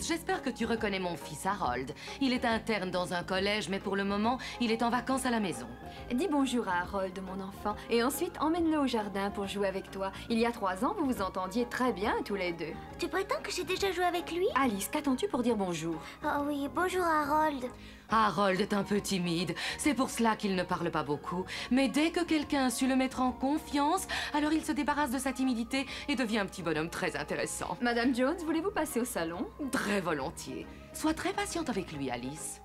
j'espère que tu reconnais mon fils Harold. Il est interne dans un collège, mais pour le moment, il est en vacances à la maison. Dis bonjour à Harold, mon enfant, et ensuite emmène-le au jardin pour jouer avec toi. Il y a 3 ans, vous vous entendiez très bien tous les deux. Tu prétends que j'ai déjà joué avec lui? Alice, qu'attends-tu pour dire bonjour? Oh oui, bonjour Harold. Harold est un peu timide, c'est pour cela qu'il ne parle pas beaucoup. Mais dès que quelqu'un a su le mettre en confiance, alors il se débarrasse de sa timidité et devient un petit bonhomme très intéressant. Madame Jones, voulez-vous passer au salon? Très volontiers. Sois très patiente avec lui, Alice.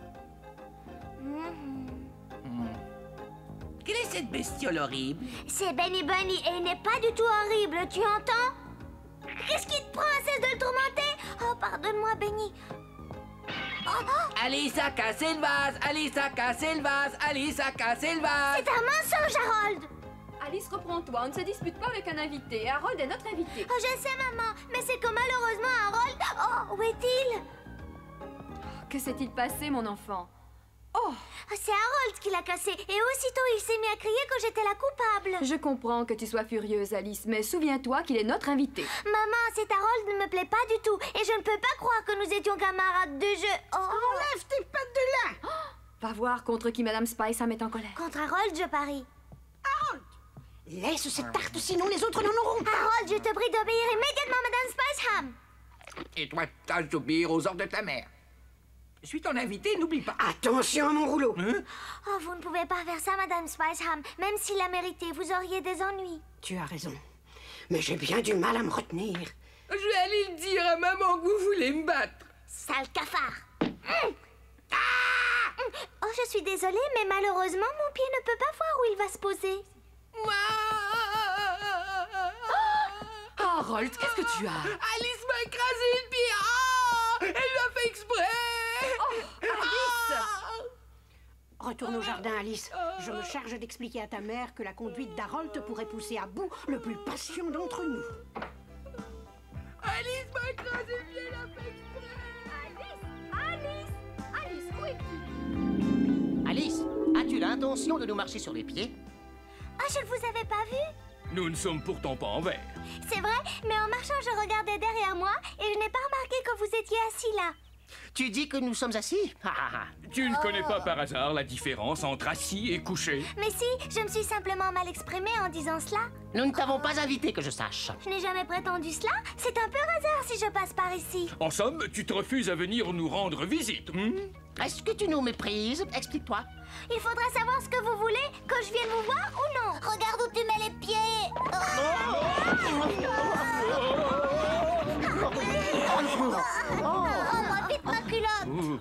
Quelle est cette bestiole horrible? C'est Benny Bunny et il n'est pas du tout horrible, tu entends? Qu'est-ce qui te prend? Cesse de le tourmenter? Oh, pardonne-moi, Benny. Alice a cassé le vase! Alice a cassé le vase! Alice a cassé le vase! C'est un mensonge, Harold! Alice, reprends-toi, on ne se dispute pas avec un invité. Harold est notre invité. Oh, je sais, maman, mais c'est que malheureusement, Harold... Oh, où est-il? Que s'est-il passé, mon enfant? Oh! C'est Harold qui l'a cassé, et aussitôt il s'est mis à crier que j'étais la coupable. Je comprends que tu sois furieuse, Alice, mais souviens-toi qu'il est notre invité. Maman, cet Harold ne me plaît pas du tout, et je ne peux pas croire que nous étions camarades de jeu. Oh. Enlève tes pattes de là! Va voir contre qui Madame Spiceham est en colère. Contre Harold, je parie. Harold! Laisse cette tarte, sinon les autres n'en auront pas! Harold, je te prie d'obéir immédiatement, Madame Spiceham. Et toi, tâche d'obéir aux ordres de ta mère. Je suis ton invité, n'oublie pas. Attention à mon rouleau! Oh, vous ne pouvez pas faire ça, Madame Spiceham. Même s'il l'a mérité, vous auriez des ennuis. Tu as raison. Mais j'ai bien du mal à me retenir. Je vais aller le dire à maman que vous voulez me battre. Sale cafard. Oh, je suis désolée, mais malheureusement, mon pied ne peut pas voir où il va se poser. Harold, qu'est-ce que tu as? Alice m'a écrasé le pied. Elle l'a fait exprès. Retourne au jardin, Alice. Je me charge d'expliquer à ta mère que la conduite d'Harold pourrait pousser à bout le plus patient d'entre nous. Alice m'a écrasé le pied, elle l'a fait exprès. Alice, où es-tu? Alice, as-tu l'intention de nous marcher sur les pieds? Ah, je ne vous avais pas vu. Nous ne sommes pourtant pas en verre. C'est vrai, mais en marchant, je regardais derrière moi et je n'ai pas remarqué que vous étiez assis là. Tu dis que nous sommes assis? Tu ne connais pas par hasard la différence entre assis et couché? Mais si, je me suis simplement mal exprimée en disant cela. Nous ne t'avons pas invité, que je sache. Je n'ai jamais prétendu cela. C'est un pur hasard si je passe par ici. En somme, tu te refuses à venir nous rendre visite. Est-ce que tu nous méprises? Explique-toi. Il faudra savoir ce que vous voulez, que je vienne vous voir ou non. Regarde où tu mets les pieds. Oh, vite ma culotte.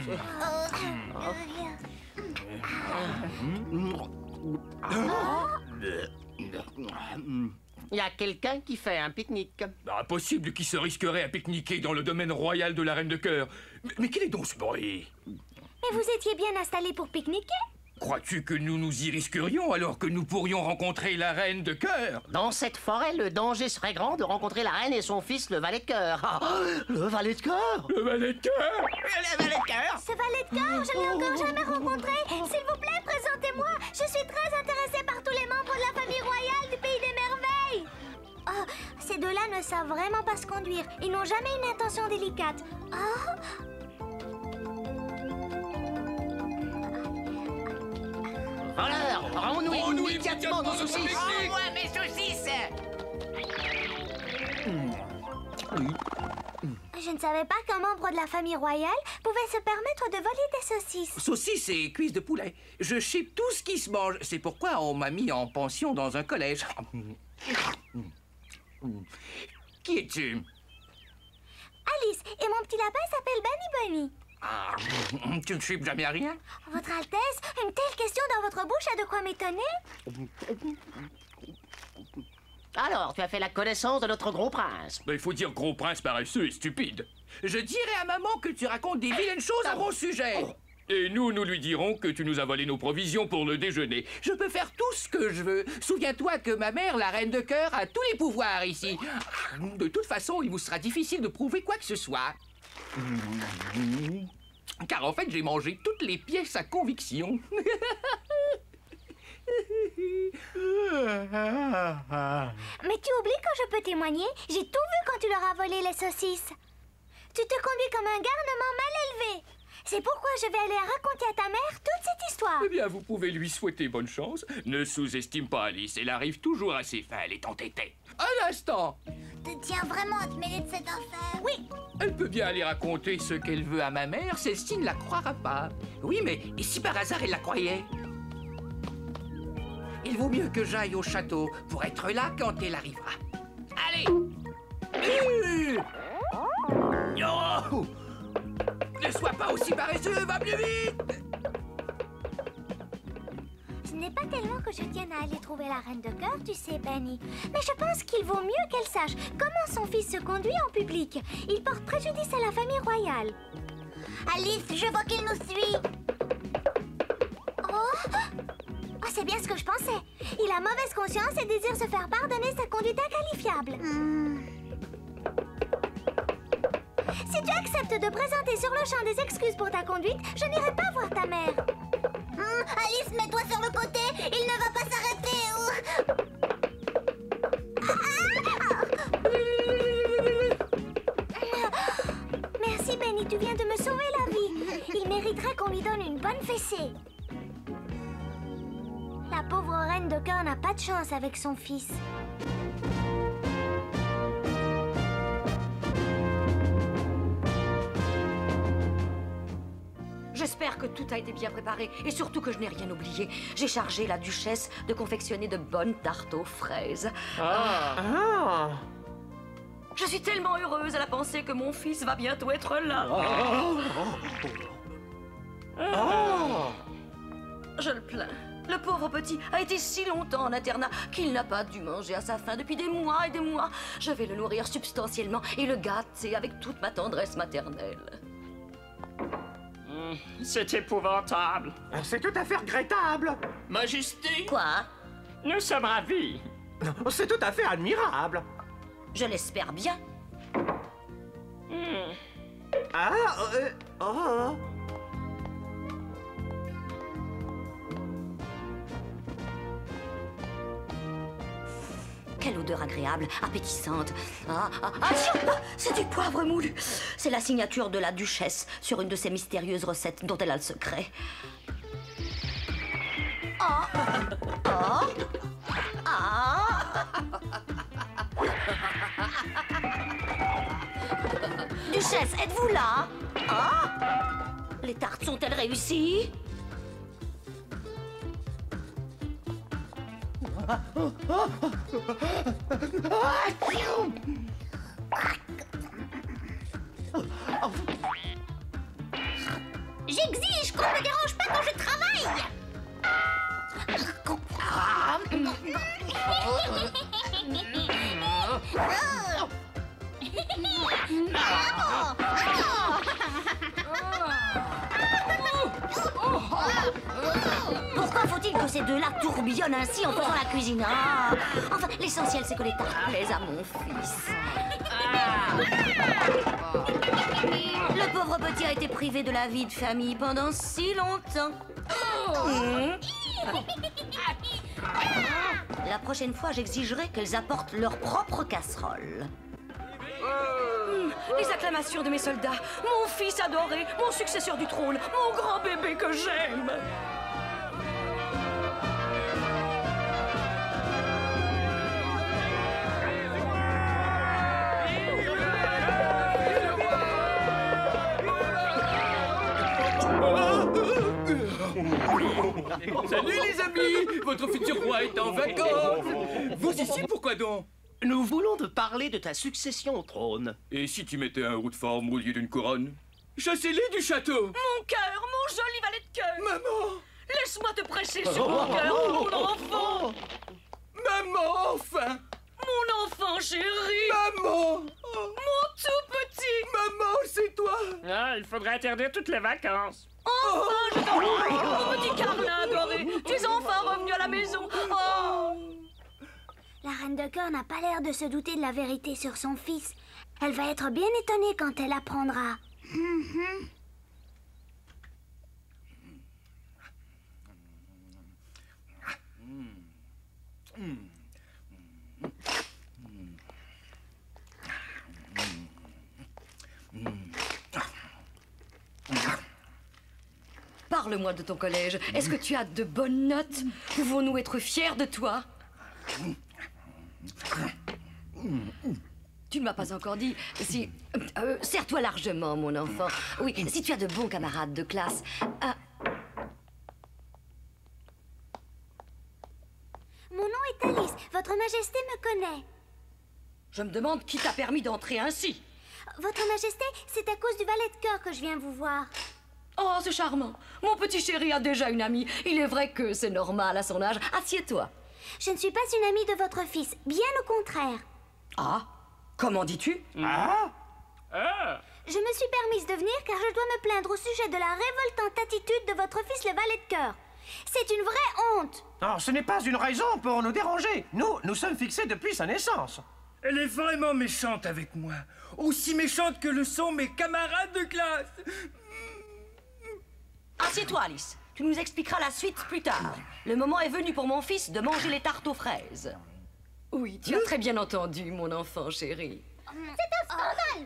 Il y a quelqu'un qui fait un pique-nique. Impossible qui se risquerait à pique-niquer dans le domaine royal de la Reine de Cœur. Mais quel est donc ce bruit? Mais vous étiez bien installé pour pique-niquer? Crois-tu que nous nous y risquerions alors que nous pourrions rencontrer la Reine de Cœur? Dans cette forêt, le danger serait grand de rencontrer la reine et son fils, le valet de cœur. Le valet de cœur? Le valet de cœur? Le valet de cœur? Ce valet de cœur, je ne l'ai encore jamais rencontré. S'il vous plaît, présentez-moi. Je suis très intéressée par tous les membres de la famille royale du Pays des Merveilles. Oh, ces deux-là ne savent vraiment pas se conduire. Ils n'ont jamais une intention délicate. Oh. Voleur, rends-nous immédiatement nos saucisses. Rends-moi mes saucisses. Je ne savais pas qu'un membre de la famille royale pouvait se permettre de voler des saucisses. Saucisses et cuisses de poulet. Je chipe tout ce qui se mange. C'est pourquoi on m'a mis en pension dans un collège. Qui es-tu? Alice, et mon petit lapin s'appelle Bunny Bunny. Ah, tu ne chipes jamais à rien? Votre Altesse, une telle question dans votre bouche a de quoi m'étonner. Alors, tu as fait la connaissance de notre gros prince. Il faut dire gros prince paresseux et stupide. Je dirai à maman que tu racontes des vilaines choses à mon sujet. Et nous lui dirons que tu nous as volé nos provisions pour le déjeuner. Je peux faire tout ce que je veux. Souviens-toi que ma mère, la Reine de Cœur, a tous les pouvoirs ici. De toute façon, il vous sera difficile de prouver quoi que ce soit. Car en fait, j'ai mangé toutes les pièces à conviction. Mais tu oublies que je peux témoigner. J'ai tout vu quand tu leur as volé les saucisses. Tu te conduis comme un garnement mal élevé. C'est pourquoi je vais aller raconter à ta mère toute cette histoire. Eh bien, vous pouvez lui souhaiter bonne chance. Ne sous-estime pas Alice, elle arrive toujours assez fin, elle est entêtée. Un instant! Tu tiens vraiment à te mêler de cette affaire? Oui. Elle peut bien aller raconter ce qu'elle veut à ma mère, celle-ci ne la croira pas. Oui, mais et si par hasard elle la croyait? Il vaut mieux que j'aille au château pour être là quand elle arrivera. Allez! Yo! Ne sois pas aussi paresseux, va plus vite! Ce n'est pas tellement que je tienne à aller trouver la reine de cœur, tu sais, Benny. Mais je pense qu'il vaut mieux qu'elle sache comment son fils se conduit en public. Il porte préjudice à la famille royale. Alice, je vois qu'il nous suit. Oh, c'est bien ce que je pensais. Il a mauvaise conscience et désire se faire pardonner sa conduite inqualifiable. Si tu acceptes de présenter sur le champ des excuses pour ta conduite, je n'irai pas voir ta mère. Alice, mets-toi sur le côté. Il ne va pas s'arrêter. Merci, Benny, tu viens de me sauver la vie. Il mériterait qu'on lui donne une bonne fessée. La pauvre reine de cœur n'a pas de chance avec son fils. J'espère que tout a été bien préparé et surtout que je n'ai rien oublié. J'ai chargé la duchesse de confectionner de bonnes tartes aux fraises. Je suis tellement heureuse à la pensée que mon fils va bientôt être là. Je le plains. Le pauvre petit a été si longtemps en internat qu'il n'a pas dû manger à sa faim depuis des mois et des mois. Je vais le nourrir substantiellement et le gâter avec toute ma tendresse maternelle. C'est épouvantable. C'est tout à fait regrettable. Majesté, Quoi? nous sommes ravis. C'est tout à fait admirable. Je l'espère bien. Quelle odeur agréable, appétissante. C'est du poivre moulu. C'est la signature de la duchesse sur une de ses mystérieuses recettes dont elle a le secret. Duchesse, êtes-vous là? Les tartes sont-elles réussies? J'exige qu'on ne me dérange pas quand je travaille. Pourquoi faut-il que ces deux-là tourbillonnent ainsi en faisant la cuisine? Enfin, l'essentiel, c'est que les tartes plaisent à mon fils. Le pauvre petit a été privé de la vie de famille pendant si longtemps. La prochaine fois, j'exigerai qu'elles apportent leur propre casserole. Les acclamations de mes soldats, mon fils adoré, mon successeur du trône, mon grand bébé que j'aime. Salut les amis! Votre futur roi est en vacances! Vous ici, pourquoi donc? Nous voulons te parler de ta succession au trône. Et si tu mettais un roux de forme au lieu d'une couronne? Chassez-les du château! Mon cœur, mon joli valet de cœur! Maman! Laisse-moi te presser sur mon cœur, mon enfant! Maman, enfin! Mon enfant chéri! Maman! Mon tout petit! Maman, c'est toi! Il faudrait interdire toutes les vacances. Enfin, je t'en prie! Mon petit Carlin adoré! Tu es enfin revenu à la maison! La reine de cœur n'a pas l'air de se douter de la vérité sur son fils. Elle va être bien étonnée quand elle apprendra. Parle-moi de ton collège. Est-ce que tu as de bonnes notes? Pouvons-nous être fiers de toi? Tu ne m'as pas encore dit si... serre-toi largement, mon enfant. Oui, si tu as de bons camarades de classe. Mon nom est Alice. Votre Majesté me connaît. Je me demande qui t'a permis d'entrer ainsi. Votre Majesté, c'est à cause du valet de cœur que je viens vous voir. Oh, c'est charmant. Mon petit chéri a déjà une amie. Il est vrai que c'est normal à son âge. Assieds-toi. Je ne suis pas une amie de votre fils, bien au contraire. Ah? Comment dis-tu? Je me suis permise de venir car je dois me plaindre au sujet de la révoltante attitude de votre fils le valet de cœur. C'est une vraie honte. Non, ce n'est pas une raison pour nous déranger. Nous sommes fixés depuis sa naissance. Elle est vraiment méchante avec moi. Aussi méchante que le sont mes camarades de classe. Assieds-toi, Alice. Tu nous expliqueras la suite plus tard. Le moment est venu pour mon fils de manger les tartes aux fraises. Oui, tu as très bien entendu, mon enfant chéri. C'est un scandale.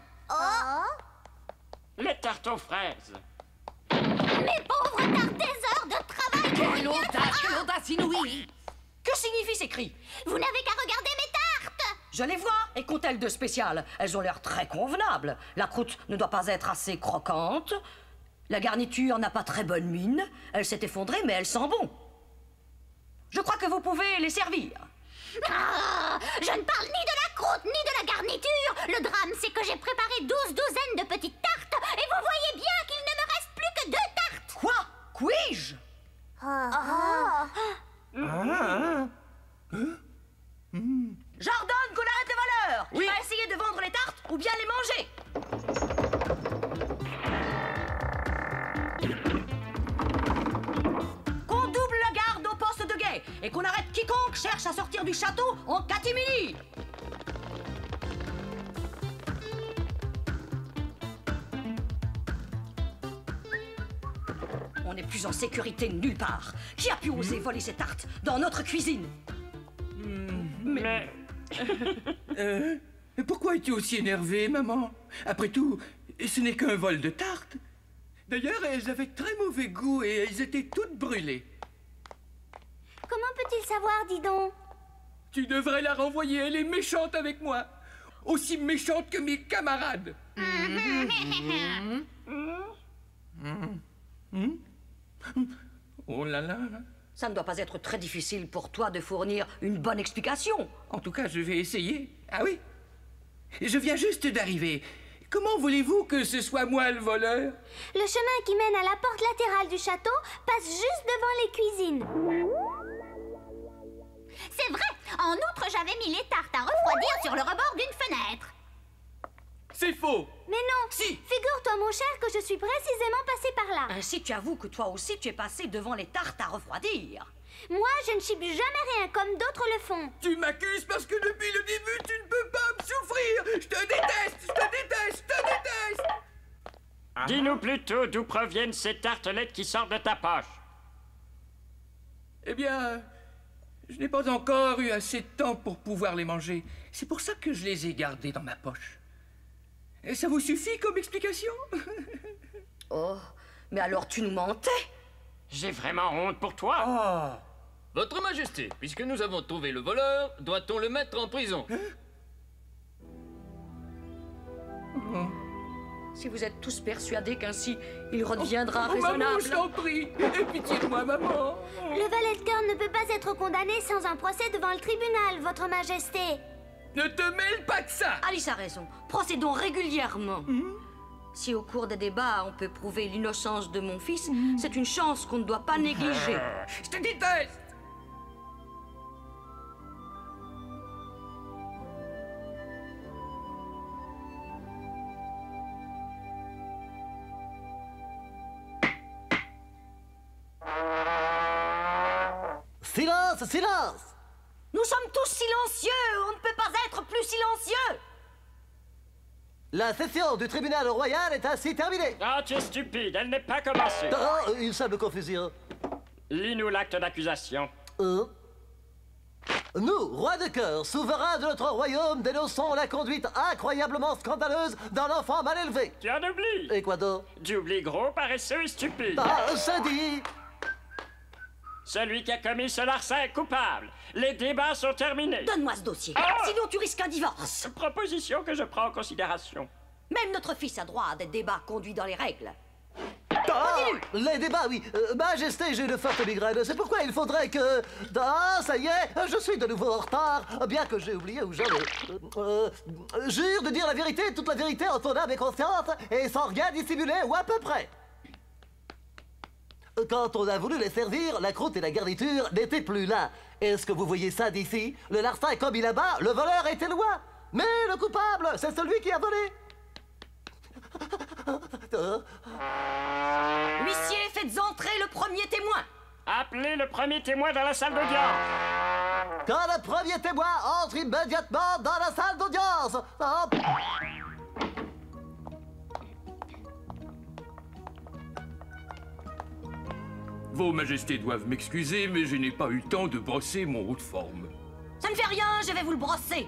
Les tartes aux fraises. Mes pauvres tartes, des heures de travail. Quelle audace inouïe! Que signifient ces cris? Vous n'avez qu'à regarder mes tartes. Je les vois. Et qu'ont-elles de spécial? Elles ont l'air très convenables. La croûte ne doit pas être assez croquante. La garniture n'a pas très bonne mine. Elle s'est effondrée, mais elle sent bon. Je crois que vous pouvez les servir. Je ne parle ni de la croûte, ni de la garniture. Le drame, c'est que j'ai préparé 12 douzaines de petites tartes. Et vous voyez bien qu'il ne me reste plus que 2 tartes. Quoi? Puis-je? J'ordonne qu'on arrête le voleur. Oui. Tu vas essayer de vendre les tartes ou bien les manger. Qu'on double la garde au poste de guet et qu'on arrête quiconque cherche à sortir du château en catimini. On n'est plus en sécurité nulle part. Qui a pu oser voler ces tartes dans notre cuisine? Mais... Pourquoi es-tu aussi énervée, maman? Après tout, ce n'est qu'un vol de tartes. D'ailleurs, elles avaient très mauvais goût et elles étaient toutes brûlées. Comment peut-il savoir, dis donc? Tu devrais la renvoyer, elle est méchante avec moi. Aussi méchante que mes camarades. Oh là là. Ça ne doit pas être très difficile pour toi de fournir une bonne explication. En tout cas, je vais essayer. Ah oui? Je viens juste d'arriver. Comment voulez-vous que ce soit moi le voleur? Le chemin qui mène à la porte latérale du château passe juste devant les cuisines. C'est vrai. En outre, j'avais mis les tartes à refroidir sur le rebord d'une fenêtre. C'est faux. Mais non. Si. Figure-toi, mon cher, que je suis précisément passée par là. Ainsi, tu avoues que toi aussi, tu es passé devant les tartes à refroidir. Moi, je ne chipe jamais rien comme d'autres le font. Tu m'accuses parce que depuis le début, tu ne peux pas me souffrir. Je te déteste, je te déteste, je te déteste. Dis-nous plutôt d'où proviennent ces tartelettes qui sortent de ta poche. Eh bien, je n'ai pas encore eu assez de temps pour pouvoir les manger. C'est pour ça que je les ai gardées dans ma poche. Et ça vous suffit comme explication? Oh, mais alors tu nous mentais. J'ai vraiment honte pour toi. Votre Majesté, puisque nous avons trouvé le voleur, doit-on le mettre en prison? Si vous êtes tous persuadés qu'ainsi il redeviendra Maman, raisonnable... je t'en prie. Aie pitié de moi, maman. Le valet de cœur ne peut pas être condamné sans un procès devant le tribunal, votre majesté. Ne te mêle pas de ça. Alice a raison. Procédons régulièrement. Si au cours des débats, on peut prouver l'innocence de mon fils, c'est une chance qu'on ne doit pas négliger. Je te déteste. Silence, silence! Nous sommes tous silencieux. On ne peut pas être plus silencieux. La session du tribunal royal est ainsi terminée. Ah, tu es stupide, elle n'est pas commencée. Oh, une simple confusion. Lis-nous l'acte d'accusation. Nous, rois de cœur, souverains de notre royaume, dénonçons la conduite incroyablement scandaleuse d'un enfant mal élevé. Tu en oublies. Et quoi d'autre? Tu oublies gros, paresseux et stupide. Ah, c'est dit. Celui qui a commis ce larcin est coupable. Les débats sont terminés. Donne-moi ce dossier, sinon tu risques un divorce. Proposition que je prends en considération. Même notre fils a droit à des débats conduits dans les règles. Ah, les débats, oui. Majesté, j'ai une forte migraine. C'est pourquoi il faudrait que... Ah, ça y est, je suis de nouveau en retard. Bien que j'ai oublié où j'en ai. Jure de dire la vérité, toute la vérité en ton âme et conscience, et sans rien dissimuler, ou à peu près. Quand on a voulu les servir, la croûte et la garniture n'étaient plus là. Est-ce que vous voyez ça d'ici? Le larcin est comme il là-bas, le voleur était loin. Mais le coupable, c'est celui qui a volé. Huissier, faites entrer le premier témoin. Appelez le premier témoin dans la salle d'audience. Quand le premier témoin entre immédiatement dans la salle d'audience. Vos Majestés doivent m'excuser, mais je n'ai pas eu le temps de brosser mon haut de forme. Ça ne fait rien, je vais vous le brosser.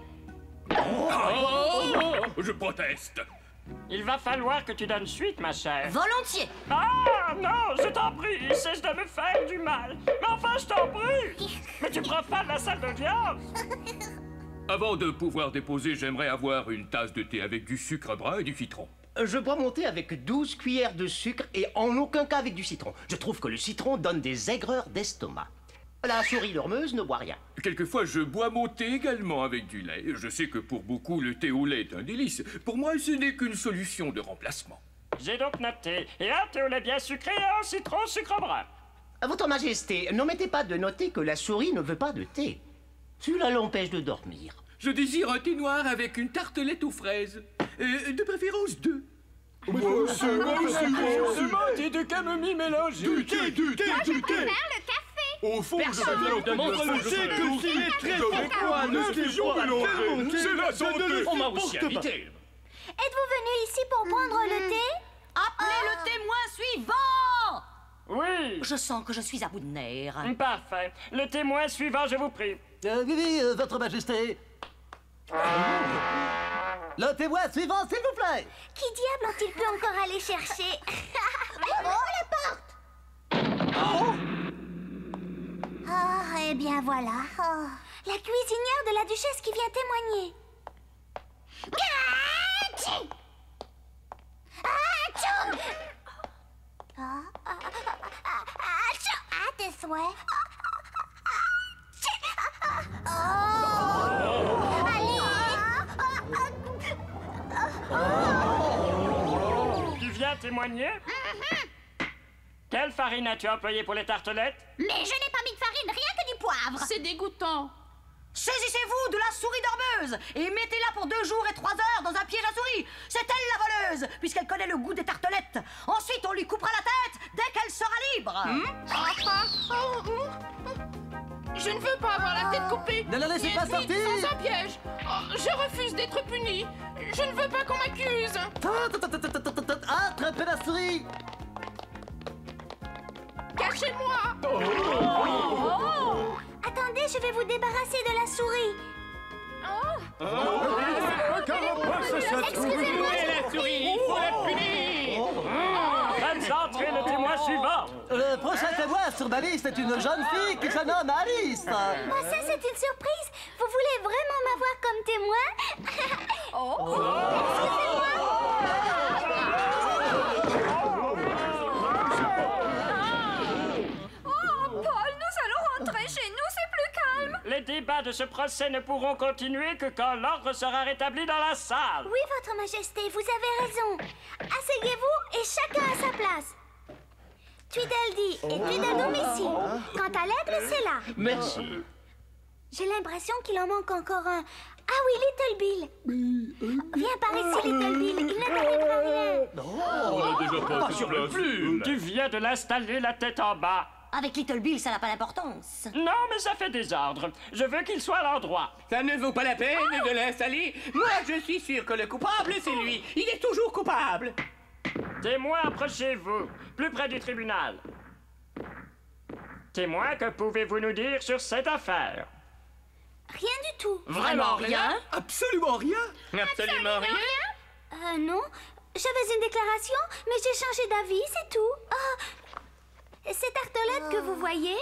Je proteste. Il va falloir que tu donnes suite, ma chère. Volontiers. Ah, non, je t'en prie, cesse de me faire du mal. Mais enfin, je t'en prie. Mais tu profanes la salle d'audience. Avant de pouvoir déposer, j'aimerais avoir une tasse de thé avec du sucre brun et du citron. Je bois mon thé avec 12 cuillères de sucre et en aucun cas avec du citron. Je trouve que le citron donne des aigreurs d'estomac. La souris dormeuse ne boit rien. Quelquefois, je bois mon thé également avec du lait. Je sais que pour beaucoup, le thé au lait est un délice. Pour moi, ce n'est qu'une solution de remplacement. J'ai donc noté. Et un thé au lait bien sucré et un citron sucre brun. Votre Majesté, n'omettez pas de noter que la souris ne veut pas de thé. Cela l'empêche de dormir. Je désire un thé noir avec une tartelette aux fraises. De préférence 2. Thé de camomille mélangé. Moi, je préfère le café. Au fond, je sais que s'il est très froid, ne fusion mélangée. C'est la santé. On m'a aussi invité. Êtes-vous venu ici pour prendre le thé? Appelez le témoin suivant. Oui. Je sens que je suis à bout de nerfs. Parfait. Le témoin suivant, je vous prie. Oui, Votre Majesté. Le témoin suivant, s'il vous plaît. Qui diable ont-ils pu encore aller chercher? Oh, la porte! Ah, eh bien voilà. Oh, la cuisinière de la duchesse qui vient témoigner. Catch! Atchoum! À tes souhaits. Tu viens témoigner? Quelle farine as-tu employée pour les tartelettes? Mais je n'ai pas mis de farine, rien que du poivre. C'est dégoûtant. Saisissez-vous de la souris dormeuse et mettez-la pour 2 jours et 3 heures dans un piège à souris. C'est elle la voleuse, puisqu'elle connaît le goût des tartelettes. Ensuite, on lui coupera la tête dès qu'elle sera libre. Je ne veux pas avoir la tête coupée. Ne la laissez pas sortir. Sans un piège. Oh, je refuse d'être puni. Je ne veux pas qu'on m'accuse. Attrapez la souris. Cachez-moi. Attendez, je vais vous débarrasser de la souris. Excusez-moi, La souris, il faut la punir. Faites entrer le témoin suivant. Le prochain témoin sur ma liste est une jeune fille qui se nomme Alice. ça c'est une surprise. Vous voulez vraiment m'avoir comme témoin? Excusez-moi. Chez nous, c'est plus calme. Les débats de ce procès ne pourront continuer que quand l'ordre sera rétabli dans la salle. Oui, Votre Majesté, vous avez raison. Asseyez-vous et chacun à sa place. Tweedledee et Tweedledum ici. Quant à l'aigle, c'est là. Merci. J'ai l'impression qu'il en manque encore un. Ah oui, Little Bill. Viens par ici, Little Bill. Il ne t'arrivera rien. On a déjà pas sur le plume. Tu viens de l'installer la tête en bas. Avec Little Bill, ça n'a pas d'importance. Non, mais ça fait désordre. Je veux qu'il soit à l'endroit. Ça ne vaut pas la peine de l'installer. Moi, je suis sûr que le coupable, c'est lui. Il est toujours coupable. Témoin, approchez-vous, plus près du tribunal. Témoin, que pouvez-vous nous dire sur cette affaire? Rien du tout. Vraiment rien? Absolument rien? Absolument rien? Non, j'avais une déclaration, mais j'ai changé d'avis, c'est tout. Oh, ces tartelettes que vous voyez...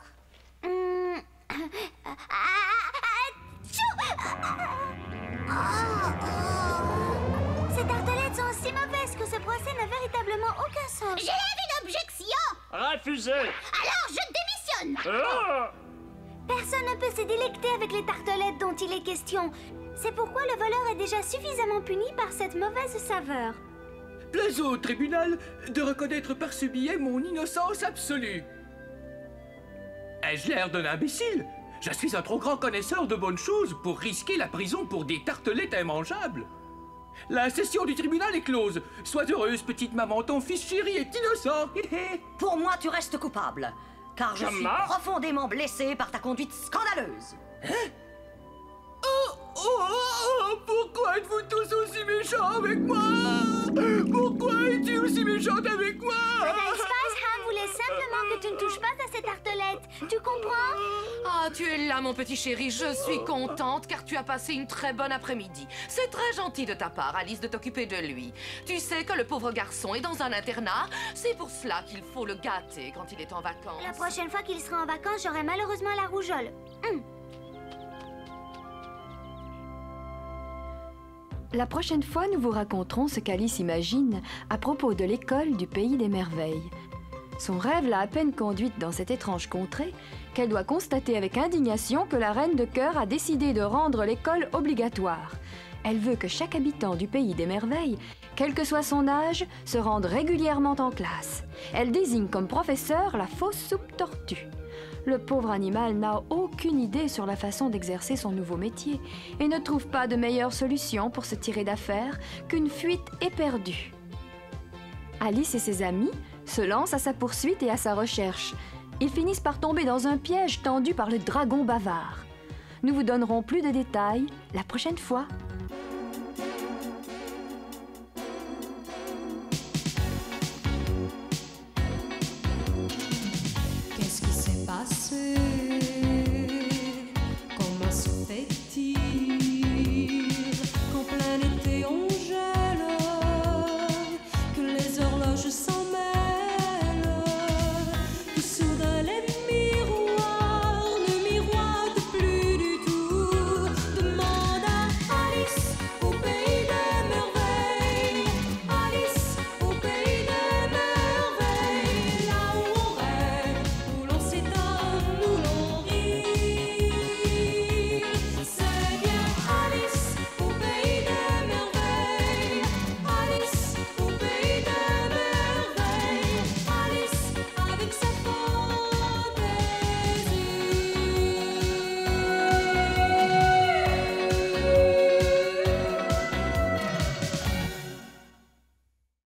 Ces tartelettes sont si mauvaises que ce procès n'a véritablement aucun sens. J'élève une objection. Refusé. Alors je démissionne. Personne ne peut se délecter avec les tartelettes dont il est question. C'est pourquoi le voleur est déjà suffisamment puni par cette mauvaise saveur. Plaise au tribunal de reconnaître par ce billet mon innocence absolue. Ai-je l'air d'un imbécile? Je suis un trop grand connaisseur de bonnes choses pour risquer la prison pour des tartelettes immangeables. La session du tribunal est close. Sois heureuse, petite maman, ton fils chéri est innocent. Pour moi, tu restes coupable, car je suis profondément blessé par ta conduite scandaleuse. Pourquoi êtes-vous tous aussi méchants avec moi? Pourquoi es-tu aussi méchante avec moi? Madame Spiceham voulait simplement que tu ne touches pas à ces tartelettes. Tu comprends? Ah, tu es là, mon petit chéri. Je suis contente car tu as passé une très bonne après-midi. C'est très gentil de ta part, Alice, de t'occuper de lui. Tu sais que le pauvre garçon est dans un internat. C'est pour cela qu'il faut le gâter quand il est en vacances. La prochaine fois qu'il sera en vacances, j'aurai malheureusement la rougeole. La prochaine fois, nous vous raconterons ce qu'Alice imagine à propos de l'école du Pays des Merveilles. Son rêve l'a à peine conduite dans cette étrange contrée qu'elle doit constater avec indignation que la Reine de Cœur a décidé de rendre l'école obligatoire. Elle veut que chaque habitant du Pays des Merveilles, quel que soit son âge, se rende régulièrement en classe. Elle désigne comme professeur la fausse soupe tortue. Le pauvre animal n'a aucune idée sur la façon d'exercer son nouveau métier et ne trouve pas de meilleure solution pour se tirer d'affaire qu'une fuite éperdue. Alice et ses amis se lancent à sa poursuite et à sa recherche. Ils finissent par tomber dans un piège tendu par le dragon bavard. Nous vous donnerons plus de détails la prochaine fois. Qu'est-ce qui s'est passé? Comment se fait-il qu'en plein été on gèle, que les horloges s'en mêlent, que sous